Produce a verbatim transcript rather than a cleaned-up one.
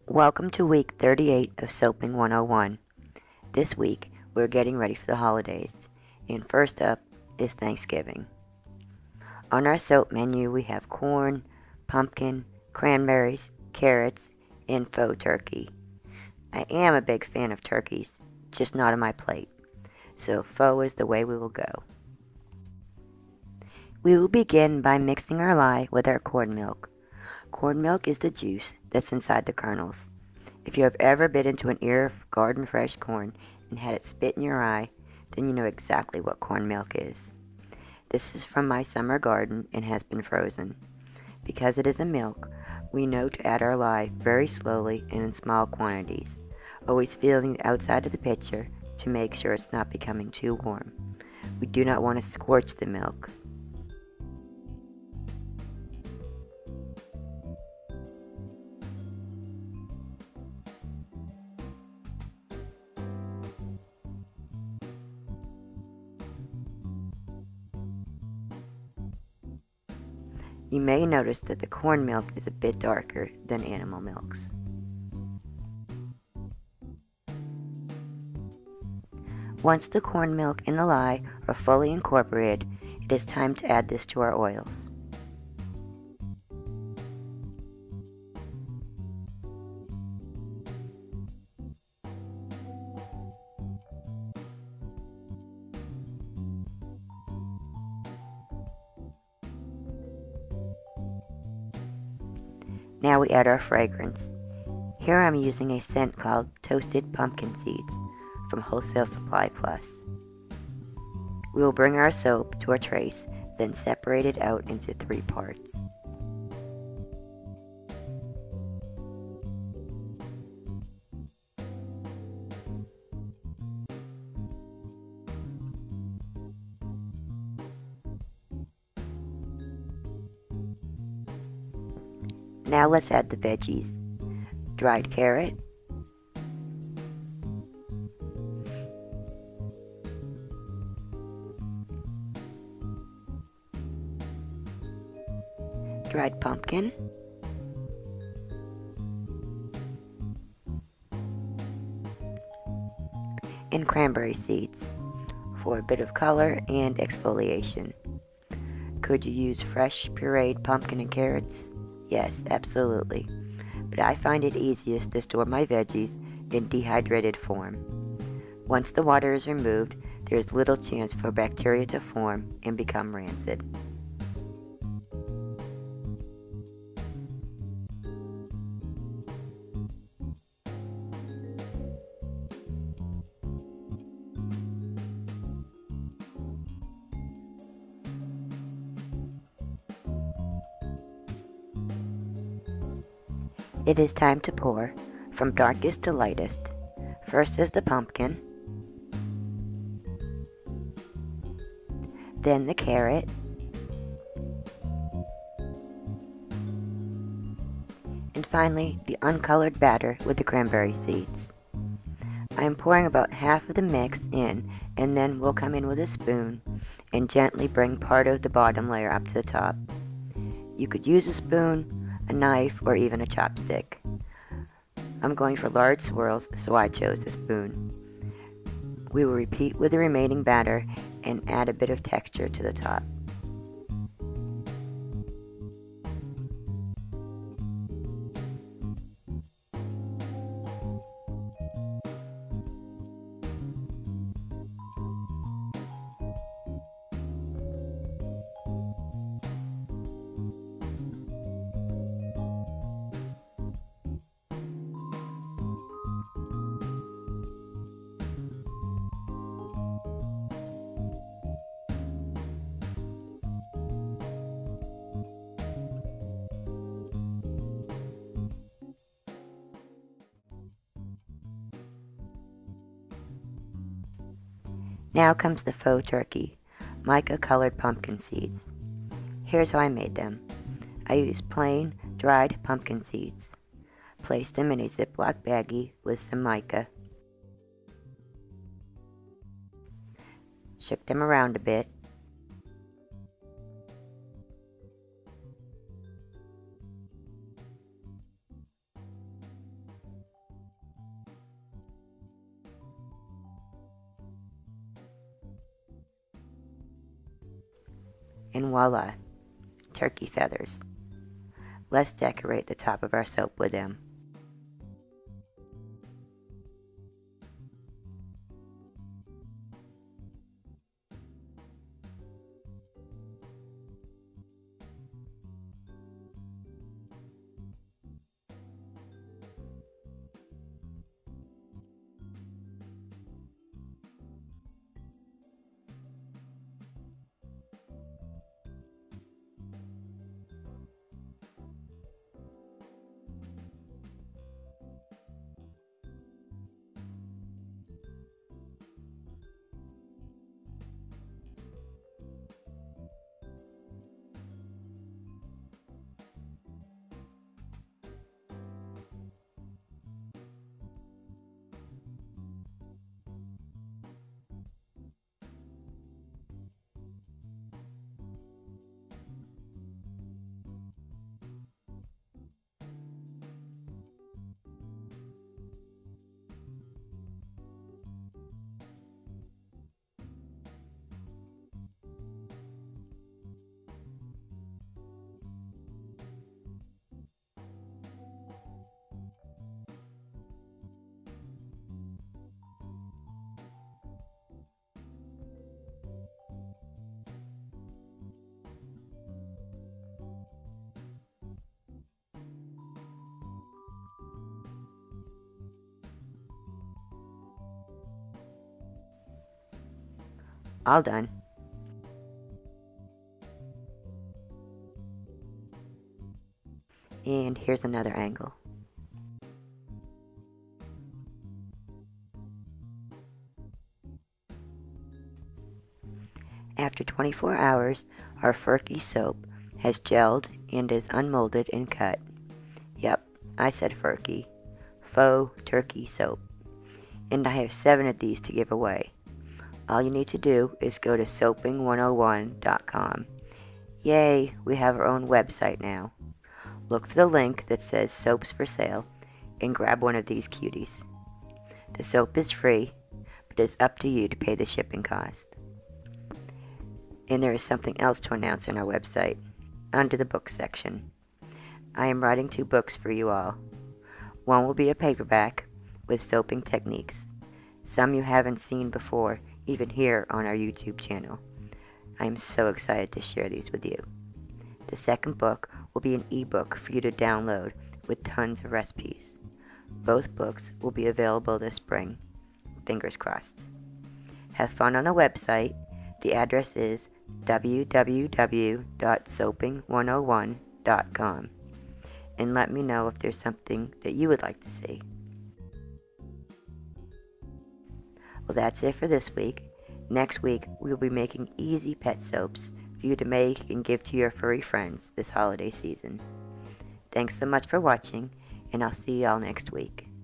Welcome to week thirty-eight of Soaping one oh one. This week, we're getting ready for the holidays, and first up is Thanksgiving. On our soap menu, we have corn, pumpkin, cranberries, carrots, and faux turkey. I am a big fan of turkeys, just not on my plate, so faux is the way we will go. We will begin by mixing our lye with our corn milk. Corn milk is the juice that's inside the kernels. If you have ever bit into an ear of garden fresh corn and had it spit in your eye, then you know exactly what corn milk is. This is from my summer garden and has been frozen. Because it is a milk, we know to add our lye very slowly and in small quantities, always feeling the outside of the pitcher to make sure it's not becoming too warm. We do not want to scorch the milk. You may notice that the corn milk is a bit darker than animal milks. Once the corn milk and the lye are fully incorporated, it is time to add this to our oils. Now we add our fragrance. Here I'm using a scent called Toasted Pumpkin Seeds from Wholesale Supply Plus. We will bring our soap to a trace, then separate it out into three parts. Now let's add the veggies. Dried carrot, dried pumpkin, and cranberry seeds for a bit of color and exfoliation. Could you use fresh pureed pumpkin and carrots? Yes, absolutely. But I find it easiest to store my veggies in dehydrated form. Once the water is removed, there is little chance for bacteria to form and become rancid. It is time to pour, from darkest to lightest. First is the pumpkin, then the carrot, and finally the uncolored batter with the cranberry seeds. I am pouring about half of the mix in, and then we'll come in with a spoon and gently bring part of the bottom layer up to the top. You could use a spoon, a knife, or even a chopstick. I'm going for large swirls, so I chose the spoon. We will repeat with the remaining batter and add a bit of texture to the top. Now comes the faux turkey, mica colored pumpkin seeds. Here's how I made them. I used plain, dried pumpkin seeds. Placed them in a Ziploc baggie with some mica. Shook them around a bit. And voila, turkey feathers. Let's decorate the top of our soap with them. All done. And here's another angle. After twenty-four hours, our Furky soap has gelled and is unmolded and cut. Yep, I said Furky. Faux turkey soap. And I have seven of these to give away. All you need to do is go to soaping one oh one dot com. Yay, we have our own website now. Look for the link that says soaps for sale and grab one of these cuties. The soap is free, but it's up to you to pay the shipping cost. And there is something else to announce on our website, under the books section. I am writing two books for you all. One will be a paperback with soaping techniques, some you haven't seen before, even here on our YouTube channel. I am so excited to share these with you. The second book will be an ebook for you to download with tons of recipes. Both books will be available this spring. Fingers crossed. Have fun on the website. The address is w w w dot soaping one oh one dot com. And let me know if there's something that you would like to see. Well, that's it for this week. Next week, we will be making easy pet soaps for you to make and give to your furry friends this holiday season. Thanks so much for watching, and I'll see y'all next week.